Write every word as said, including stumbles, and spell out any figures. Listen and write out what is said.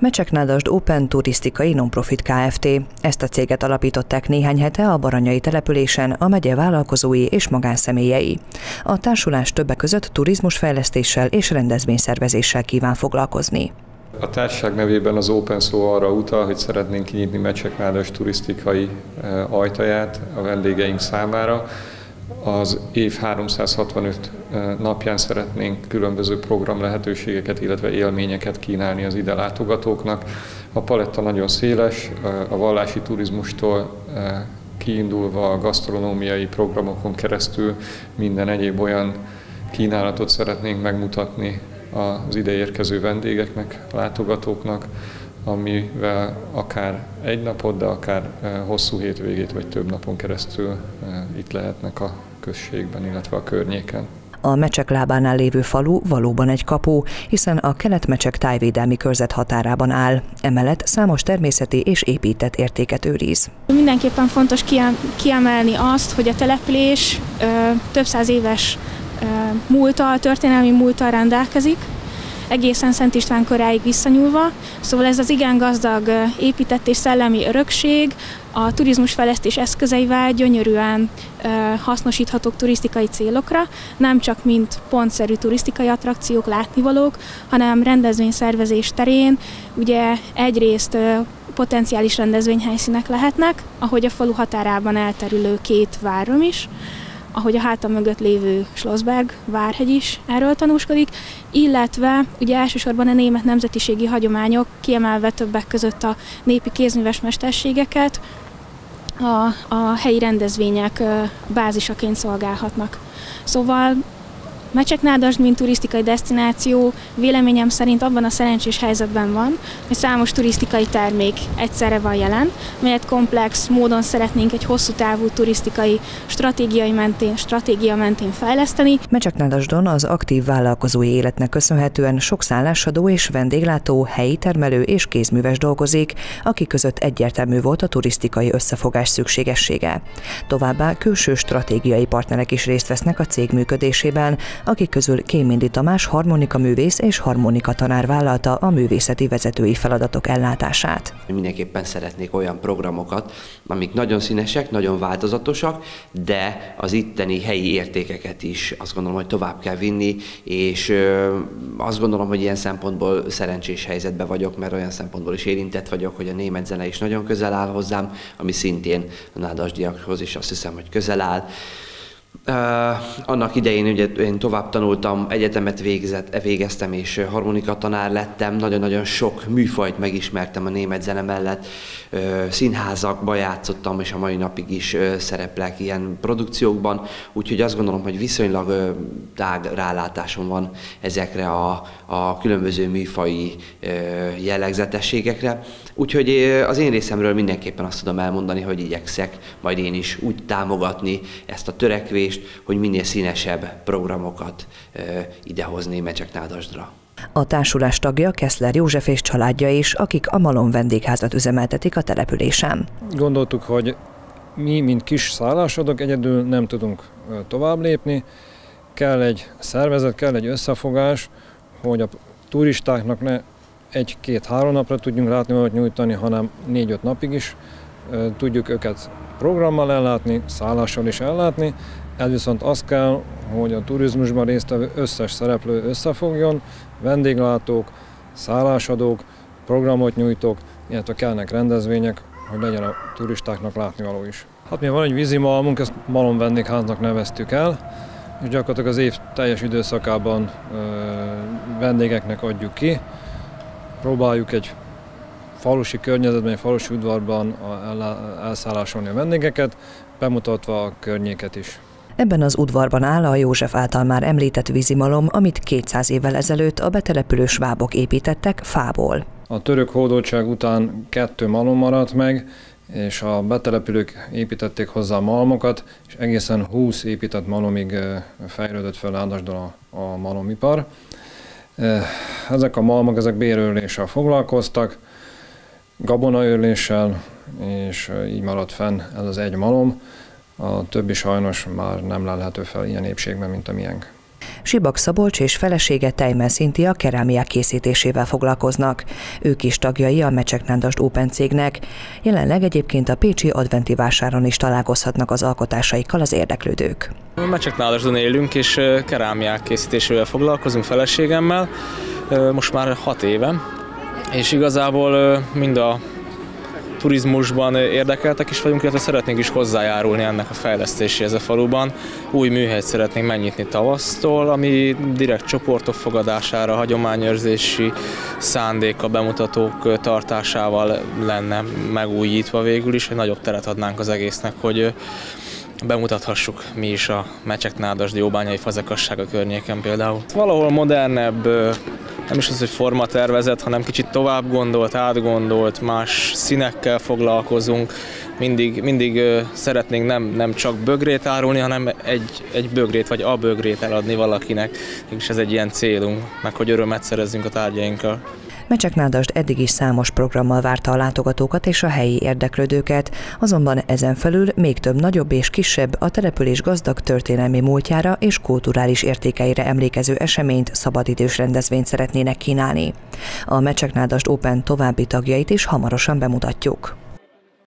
Mecseknádasd Open Turisztikai Nonprofit Kft. Ezt a céget alapították néhány hete a baranyai településen a megye vállalkozói és magánszemélyei. A társulás többek között turizmusfejlesztéssel és rendezvényszervezéssel kíván foglalkozni. A társaság nevében az Open szó arra utal, hogy szeretnénk kinyitni Mecseknádasd turisztikai ajtaját a vendégeink számára. Az év háromszázhatvanöt napján szeretnénk különböző program lehetőségeket, illetve élményeket kínálni az ide látogatóknak. A paletta nagyon széles, a vallási turizmustól kiindulva a gasztronómiai programokon keresztül minden egyéb olyan kínálatot szeretnénk megmutatni az ide érkező vendégeknek, látogatóknak, amivel akár egy napot, de akár hosszú hétvégét vagy több napon keresztül itt lehetnek a községben, illetve a környéken. A Mecsek lábánál lévő falu valóban egy kapu, hiszen a Kelet-Mecsek tájvédelmi körzet határában áll. Emellett számos természeti és épített értéket őriz. Mindenképpen fontos kiemelni azt, hogy a település ö, több száz éves ö, múlttal, történelmi múlttal rendelkezik, egészen Szent István koráig visszanyúlva, szóval ez az igen gazdag épített és szellemi örökség a turizmusfejlesztés eszközeivel gyönyörűen ö, hasznosíthatók turisztikai célokra, nem csak mint pontszerű turisztikai attrakciók, látnivalók, hanem rendezvényszervezés terén ugye egyrészt ö, potenciális rendezvényhelyszínek lehetnek, ahogy a falu határában elterülő két várom is, ahogy a hátam mögött lévő Schlossberg várhegy is erről tanúskodik, illetve ugye elsősorban a német nemzetiségi hagyományok, kiemelve többek között a népi kézműves mesterségeket, a, a helyi rendezvények bázisaként szolgálhatnak. Szóval Mecseknádasd, mint turisztikai desztináció véleményem szerint abban a szerencsés helyzetben van, hogy számos turisztikai termék egyszerre van jelen, melyet komplex módon szeretnénk egy hosszú távú turisztikai stratégiai mentén, stratégia mentén fejleszteni. Mecseknádasdon az aktív vállalkozói életnek köszönhetően sok szállásadó és vendéglátó, helyi termelő és kézműves dolgozik, akik között egyértelmű volt a turisztikai összefogás szükségessége. Továbbá külső stratégiai partnerek is részt vesznek a cég működésében, akik közül Kémindi Tamás harmonikaművész és harmonikatanár vállalta a művészeti vezetői feladatok ellátását. Mindenképpen szeretnék olyan programokat, amik nagyon színesek, nagyon változatosak, de az itteni helyi értékeket is azt gondolom, hogy tovább kell vinni, és azt gondolom, hogy ilyen szempontból szerencsés helyzetben vagyok, mert olyan szempontból is érintett vagyok, hogy a német zene is nagyon közel áll hozzám, ami szintén a nádasdiakhoz is azt hiszem, hogy közel áll. Uh, annak idején ugye én tovább tanultam, egyetemet végzett, végeztem és harmonikatanár lettem, nagyon-nagyon sok műfajt megismertem a német zene mellett, uh, színházakba játszottam, és a mai napig is uh, szereplek ilyen produkciókban, úgyhogy azt gondolom, hogy viszonylag uh, tág rálátásom van ezekre a, a különböző műfaji uh, jellegzetességekre, úgyhogy uh, az én részemről mindenképpen azt tudom elmondani, hogy igyekszek majd én is úgy támogatni ezt a törekvést, hogy minél színesebb programokat ö, idehozni Mecseknádasdra. A társulás tagja Keszler József és családja is, akik a Malom vendégházat üzemeltetik a településen. Gondoltuk, hogy mi, mint kis szállásadók egyedül nem tudunk tovább lépni. Kell egy szervezet, kell egy összefogás, hogy a turistáknak ne egy-két-három napra tudjunk látnivalót nyújtani, hanem négy-öt napig is tudjuk őket programmal ellátni, szállással is ellátni. Ez viszont az kell, hogy a turizmusban résztvevő összes szereplő összefogjon, vendéglátók, szállásadók, programot nyújtók, illetve kellnek rendezvények, hogy legyen a turistáknak látnivaló is. Hát mi van egy vízimalmunk, ezt Malom vendégháznak neveztük el, és gyakorlatilag az év teljes időszakában ö, vendégeknek adjuk ki. Próbáljuk egy falusi környezetben, egy falusi udvarban elszállásolni a vendégeket, bemutatva a környéket is. Ebben az udvarban áll a József által már említett vízimalom, amit kétszáz évvel ezelőtt a betelepülő svábok építettek fából. A török hódoltság után kettő malom maradt meg, és a betelepülők építették hozzá a malmokat, és egészen húsz épített malomig fejlődött fel Nádasdon a, a malomipar. Ezek a malmok, ezek bérőrléssel foglalkoztak, gabonaőrléssel, és így maradt fenn ez az egy malom. A többi sajnos már nem lelhető fel ilyen épségben, mint a miénk. Sibak Szabolcs és felesége Tejmen Szintia kerámiák készítésével foglalkoznak. Ők is tagjai a Mecseknádasd Open cégnek. Jelenleg egyébként a pécsi adventi vásáron is találkozhatnak az alkotásaikkal az érdeklődők. Mecseknádasdon élünk, és kerámiák készítésével foglalkozunk feleségemmel, most már hat éve, és igazából mind a turizmusban érdekeltek is vagyunk, illetve szeretnénk is hozzájárulni ennek a fejlesztéséhez a faluban. Új műhelyt szeretnénk megnyitni tavasztól, ami direkt csoportok fogadására, hagyományőrzési szándék, a bemutatók tartásával lenne megújítva végül is, hogy nagyobb teret adnánk az egésznek, hogy bemutathassuk mi is a Mecseknádasdi Óbányai Fazekassága környéken például. Valahol modernebb, nem is az, hogy formatervezet, hanem kicsit tovább gondolt, átgondolt, más színekkel foglalkozunk. Mindig, mindig szeretnénk nem, nem csak bögrét árulni, hanem egy, egy bögrét vagy a bögrét eladni valakinek. És ez egy ilyen célunk, meg hogy örömet szerezzünk a tárgyainkkal. Mecseknádasd eddig is számos programmal várta a látogatókat és a helyi érdeklődőket, azonban ezen felül még több nagyobb és kisebb, a település gazdag történelmi múltjára és kulturális értékeire emlékező eseményt, szabadidős rendezvényt szeretnének kínálni. A Mecseknádasd Open további tagjait is hamarosan bemutatjuk.